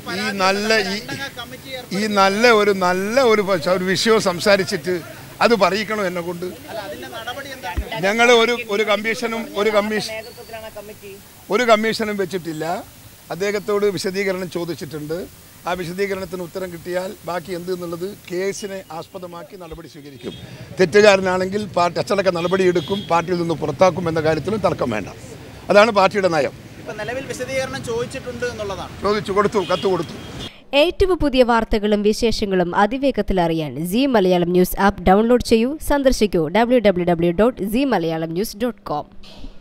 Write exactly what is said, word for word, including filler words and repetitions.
ഈ നല്ല ഈ ഈ നല്ല ഒരു നല്ല ഒരു ഒരു വിഷയം സംസാരിച്ചിട്ട് അത് പറയിക്കണോ എന്നെ കൊണ്ട്? ഞങ്ങൾ ഒരു ഒരു കമ്മീഷനും ഒരു കമ്മീഷൻ ഒരു കമ്മീഷനും വെച്ചിട്ടില്ല. അദ്ദേഹത്തോട് വിശദീകരണം ചോദിച്ചിട്ടുണ്ട്. ആ വിശദീകരണത്തിന് ഉത്തരം കിട്ടിയാൽ ബാക്കി എന്ത് എന്നുള്ളത് കേസിനെ ആസ്പദമാക്കി നടപടി സ്വീകരിക്കും. തെറ്റുകാരനാണെങ്കിൽ പാർട്ടി അച്ചടക്ക നടപടിയെടുക്കും, പാർട്ടിയിൽ നിന്ന് പുറത്താക്കും എന്ന കാര്യത്തിലും തർക്കം വേണ്ട. അതാണ് പാർട്ടിയുടെ നയം. നിലവിൽ വിശദീകരണം ചോദിച്ചിട്ടുണ്ട് എന്നുള്ളതാണ്. ചോദിച്ചു കൊടുത്തു, കത്ത് കൊടുത്തു. ഏറ്റവും പുതിയ വാർത്തകളും വിശേഷങ്ങളും അതിവേഗത്തിൽ അറിയാൻ Zee Malayalam news app download ചെയ്യൂ. സന്ദർശിക്കൂ W W W dot Zee Malayalam news dot com.